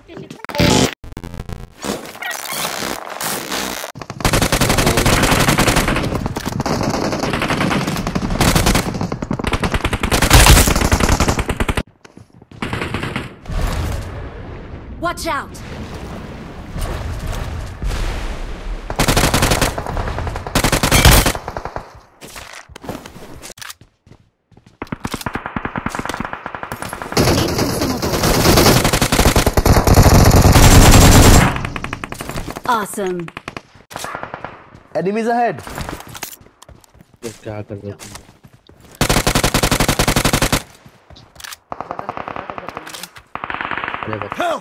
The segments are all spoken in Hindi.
Watch out! Awesome. Enemies ahead. ये क्या कर रहे हो तुम? अरे बता।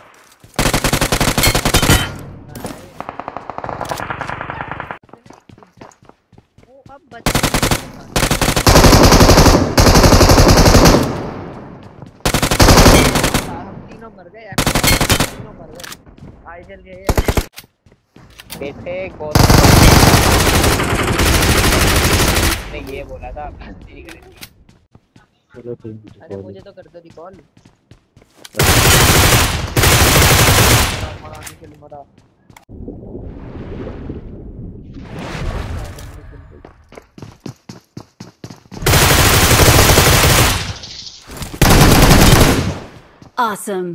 वो अब बच हम तीनों मर गए, तीनों मर गए। आई जल गए बेटे को ने ये बोला था नहीं करेंगे। चलो तुम अरे मुझे तो कर दो रिकॉल। मरा निकल मरा। Awesome.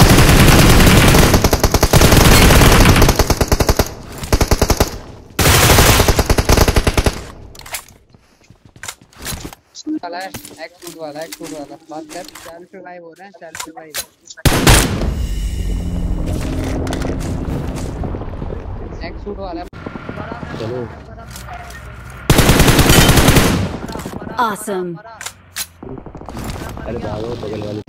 वाला है एक्स वाला बात कर। सेल्फ रिवाइव हो रहा है, सेल्फ रिवाइव। एक्स वाला चलो Awesome. अरे भागो बगल वाले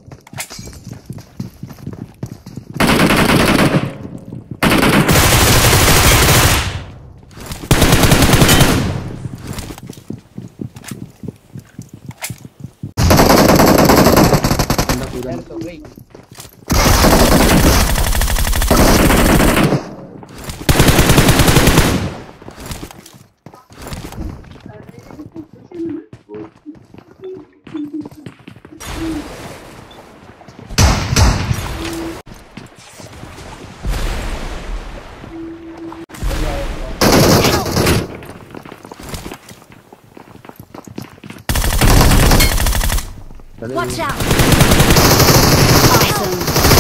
तो गई। Watch out! Awesome.